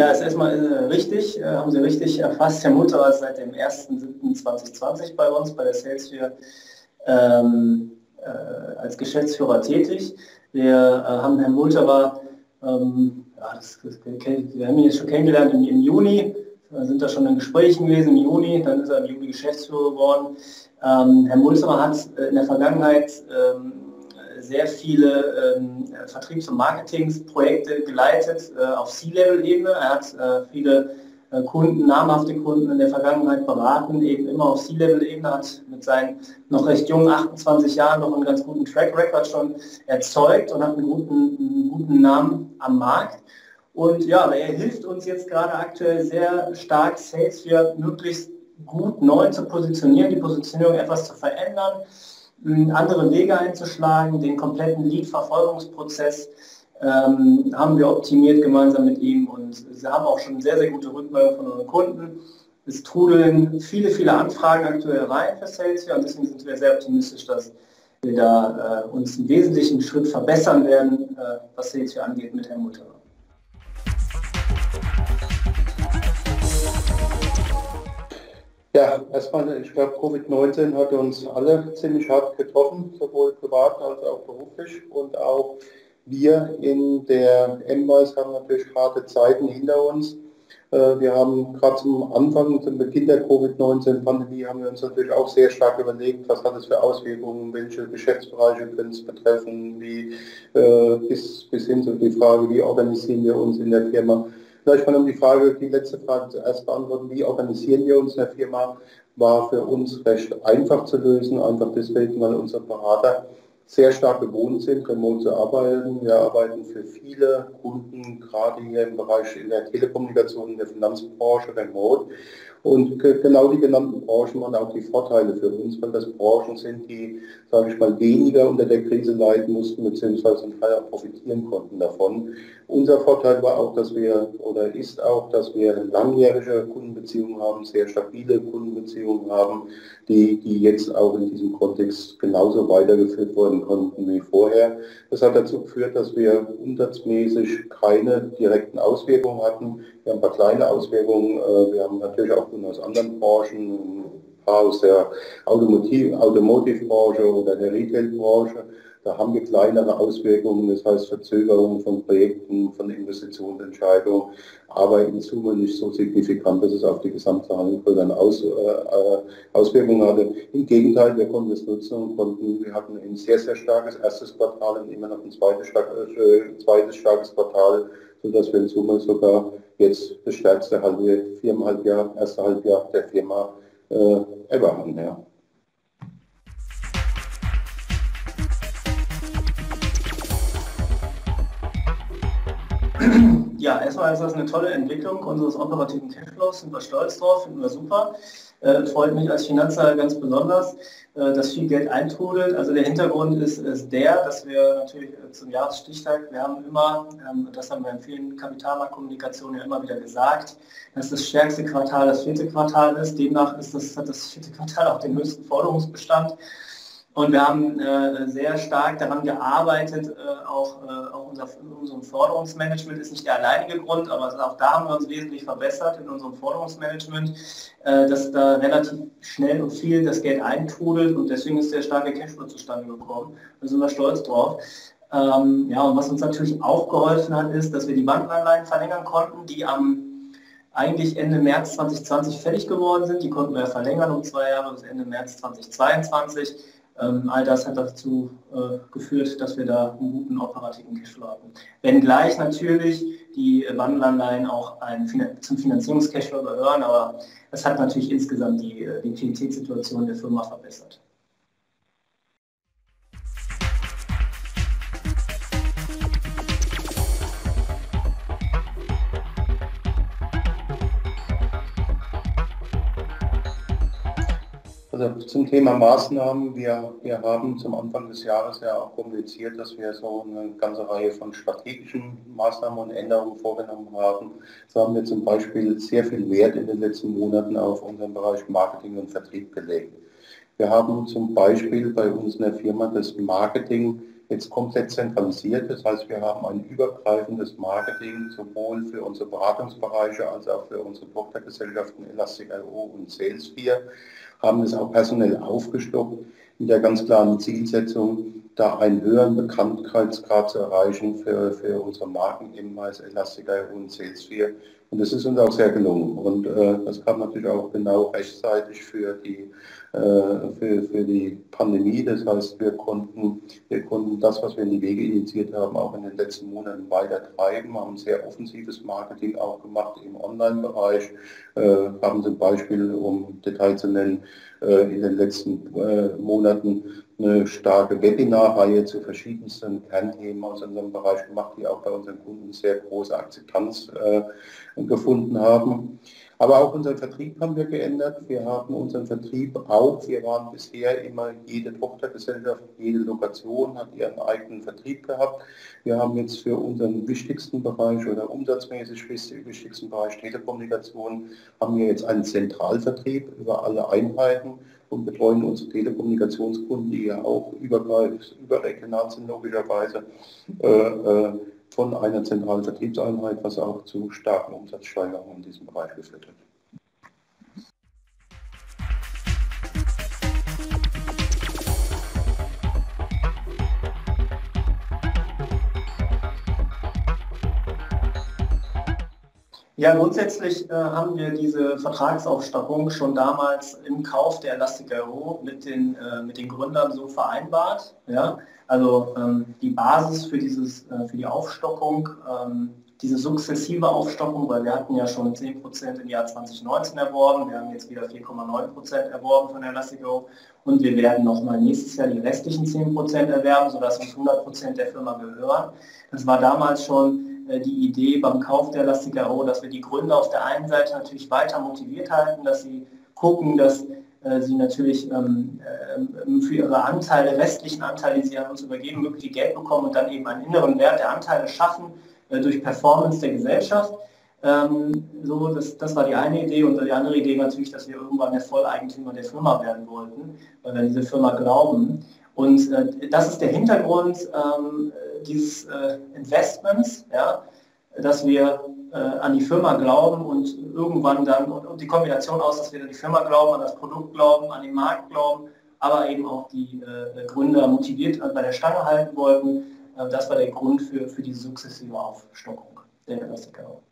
Ja, ist erstmal richtig, haben Sie richtig erfasst. Herr Multerer ist seit dem 1.7.2020 bei uns, bei der Salesphere, als Geschäftsführer tätig. Wir haben Herrn Multerer, wir haben ihn jetzt schon kennengelernt im Juni, sind da schon in Gesprächen gewesen im Juni, dann ist er im Juli Geschäftsführer geworden. Herr Multerer hat in der Vergangenheit sehr viele Vertriebs- und Marketingprojekte geleitet auf C-Level-Ebene. Er hat viele Kunden, namhafte Kunden in der Vergangenheit beraten, eben immer auf C-Level-Ebene, hat mit seinen noch recht jungen 28 Jahren noch einen ganz guten Track-Record schon erzeugt und hat einen guten Namen am Markt. Und ja, er hilft uns jetzt gerade aktuell sehr stark, Salesphere möglichst gut neu zu positionieren, die Positionierung etwas zu verändern, andere Wege einzuschlagen, den kompletten Lead-Verfolgungsprozess haben wir optimiert gemeinsam mit ihm und wir haben auch schon sehr, sehr gute Rückmeldungen von unseren Kunden. Es trudeln viele Anfragen aktuell rein für Salesphere und deswegen sind wir sehr optimistisch, dass wir da uns einen wesentlichen Schritt verbessern werden, was Salesphere angeht mit Herrn Multerer. Ja, erstmal, ich glaube, Covid-19 hat uns alle ziemlich hart getroffen, sowohl privat als auch beruflich. Und auch wir in der MWise haben natürlich harte Zeiten hinter uns. Wir haben gerade zum Anfang, zum Beginn der Covid-19-Pandemie, haben wir uns natürlich auch sehr stark überlegt, was hat es für Auswirkungen, welche Geschäftsbereiche können es betreffen, bis hin zu die Frage, wie organisieren wir uns in der Firma. Vielleicht mal um die letzte Frage zuerst beantworten, wie organisieren wir uns in der Firma, war für uns recht einfach zu lösen, einfach deswegen, weil unsere Berater sehr stark gewohnt sind, remote zu arbeiten. Wir arbeiten für viele Kunden, gerade hier im Bereich in der Telekommunikation, in der Finanzbranche, remote. Und genau die genannten Branchen waren auch die Vorteile für uns, weil das Branchen sind, die, sage ich mal, weniger unter der Krise leiden mussten, beziehungsweise zum Teil auch profitieren konnten davon. Unser Vorteil war auch, dass wir langjährige Kundenbeziehungen haben, sehr stabile Kundenbeziehungen haben, die jetzt auch in diesem Kontext genauso weitergeführt werden konnten wie vorher. Das hat dazu geführt, dass wir umsatzmäßig keine direkten Auswirkungen hatten. Wir haben ein paar kleine Auswirkungen. Wir haben natürlich auch Kunden aus anderen Branchen, ein paar aus der Automotive-Branche oder der Retail-Branche. Da haben wir kleinere Auswirkungen, das heißt Verzögerungen von Projekten, von Investitionsentscheidungen, aber in Summe nicht so signifikant, dass es auf die gesamte Handelsgruppe dann Auswirkungen hatte. Im Gegenteil, wir konnten es nutzen und wir hatten ein sehr, sehr starkes erstes Quartal und immer noch ein zweites starkes Quartal, sodass wir in Summe sogar jetzt das stärkste erste Halbjahr der Firma ever haben. Ja. Ja, erstmal ist das eine tolle Entwicklung unseres operativen Cashflows, sind wir stolz drauf, finden wir super. Freut mich als Finanzer ganz besonders, dass viel Geld eintrudelt. Also der Hintergrund ist der, dass wir natürlich zum Jahresstichtag, wir haben immer, das haben wir in vielen Kapitalmarktkommunikationen ja immer wieder gesagt, dass das stärkste Quartal das vierte Quartal ist. Demnach hat das vierte Quartal auch den höchsten Forderungsbestand. Und wir haben sehr stark daran gearbeitet, auch unserem Forderungsmanagement ist nicht der alleinige Grund, aber auch da haben wir uns wesentlich verbessert in unserem Forderungsmanagement, dass da relativ schnell und viel das Geld eintrudelt und deswegen ist der starke Cashflow zustande gekommen. Da sind wir stolz drauf. Ja, und was uns natürlich auch geholfen hat, ist, dass wir die Bankenanleihen verlängern konnten, die eigentlich Ende März 2020 fertig geworden sind. Die konnten wir verlängern um 2 Jahre bis Ende März 2022. All das hat dazu geführt, dass wir da einen guten operativen Cashflow hatten. Wenngleich natürlich die Bankenanleihen auch zum Finanzierungscashflow gehören, aber das hat natürlich insgesamt die Liquiditätssituation der Firma verbessert. Also zum Thema Maßnahmen, wir haben zum Anfang des Jahres ja auch kommuniziert, dass wir so eine ganze Reihe von strategischen Maßnahmen und Änderungen vorgenommen haben. So haben wir zum Beispiel sehr viel Wert in den letzten Monaten auf unseren Bereich Marketing und Vertrieb gelegt. Wir haben zum Beispiel bei uns in der Firma das Marketing jetzt komplett zentralisiert. Das heißt, wir haben ein übergreifendes Marketing sowohl für unsere Beratungsbereiche als auch für unsere Tochtergesellschaften Elastic.io und Salesphere, haben es auch personell aufgestockt mit der ganz klaren Zielsetzung, da einen höheren Bekanntheitsgrad zu erreichen für unsere Marken ebenfalls Elastic.io und Salesphere. Und das ist uns auch sehr gelungen. Und das kam natürlich auch genau rechtzeitig für die Pandemie. Das heißt, wir konnten das, was wir in die Wege initiiert haben, auch in den letzten Monaten weiter treiben, haben sehr offensives Marketing auch gemacht im Online-Bereich, haben zum Beispiel, um Detail zu nennen, in den letzten Monaten eine starke Webinarreihe zu verschiedensten Kernthemen aus unserem Bereich gemacht, die auch bei unseren Kunden sehr große Akzeptanz gefunden haben. Aber auch unseren Vertrieb haben wir geändert. Wir haben unseren Vertrieb auch, wir waren bisher immer, jede Tochtergesellschaft, jede Lokation hat ihren eigenen Vertrieb gehabt. Wir haben jetzt für unseren wichtigsten Bereich oder umsatzmäßig wichtigsten Bereich Telekommunikation, haben wir jetzt einen Zentralvertrieb über alle Einheiten und betreuen unsere Telekommunikationskunden, die ja auch überregional sind logischerweise, von einer zentralen Vertriebseinheit, was auch zu starken Umsatzsteigerungen in diesem Bereich geführt hat. Ja, grundsätzlich haben wir diese Vertragsaufstockung schon damals im Kauf der Elastic.io mit den Gründern so vereinbart. Ja? Also die Basis für die Aufstockung, diese sukzessive Aufstockung, weil wir hatten ja schon 10% im Jahr 2019 erworben, wir haben jetzt wieder 4,9% erworben von der Elastic.io und wir werden nochmal nächstes Jahr die restlichen 10% erwerben, sodass uns 100% der Firma gehören. Das war damals schon die Idee beim Kauf der Elastic.io, dass wir die Gründer auf der einen Seite natürlich weiter motiviert halten, dass sie gucken, dass sie natürlich für ihre Anteile, restlichen Anteile, die sie an uns übergeben, möglichst Geld bekommen und dann eben einen inneren Wert der Anteile schaffen durch Performance der Gesellschaft. Das war die eine Idee und die andere Idee natürlich, dass wir irgendwann der Volleigentümer der Firma werden wollten, weil wir an diese Firma glauben. Und das ist der Hintergrund dieses Investments, ja, dass wir an die Firma glauben und irgendwann dann, und die Kombination aus, dass wir an die Firma glauben, an das Produkt glauben, an den Markt glauben, aber eben auch die Gründer motiviert bei der Stange halten wollten. Das war der Grund für diese sukzessive Aufstockung der Elastic.io.